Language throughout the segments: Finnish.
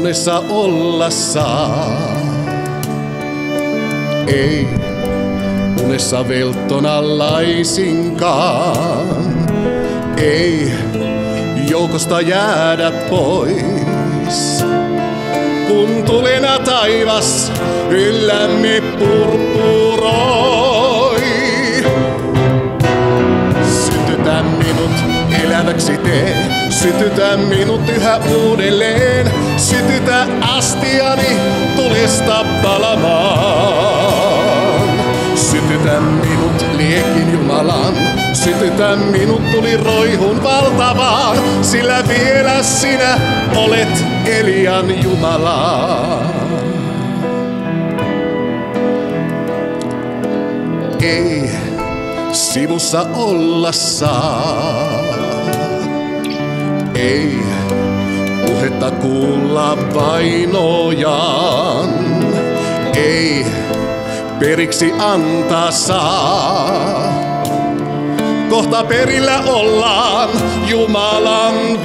unessa olla saa. Ei unessa velttona laisinkaan, ei joukosta jäädä pois. Kun tulena taivas yllämme purpuroi, sytytä minut eläväksi tee, sytytä minut yhä uudelleen, sytytä astiani tulesta palamaan. Sytytä minut liekin Jumalan, sytytä minut tuli roihun valtavaan, sillä vielä sinä olet Elian Jumala. Ei sivussa olla saa, ei puhetta kuulla vainojan, ei periksi antaa saa. Kohta perillä ollaan Jumalan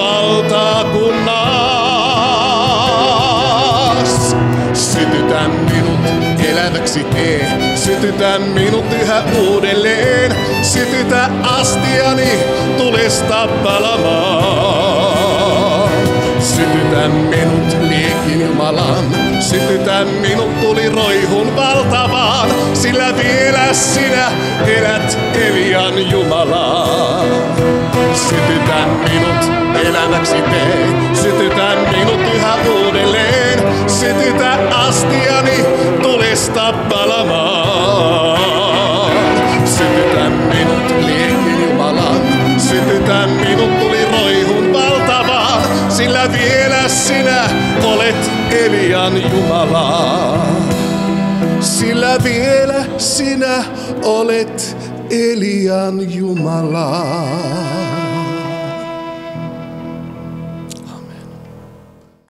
valtakunnas. Sytytä minut eläväksi tee, sytytä minut yhä uudelleen, sytytä astiani tulesta palamaan. Sytytä minut liekin Jumalan, sytytä minut tuli roihun valtavaan, sillä vielä sinä elät Elian Jumalaa. Sytytä minut elämäksi tee, sytytä minut yhä uudelleen, sytytä astiani tulesta palamaan. Sytytä minut liekin Jumalan, sytytä minut tuli roihun valtavaan, sillä vielä sinä olet Elian Jumala. Sillä vielä sinä olet Elian Jumala.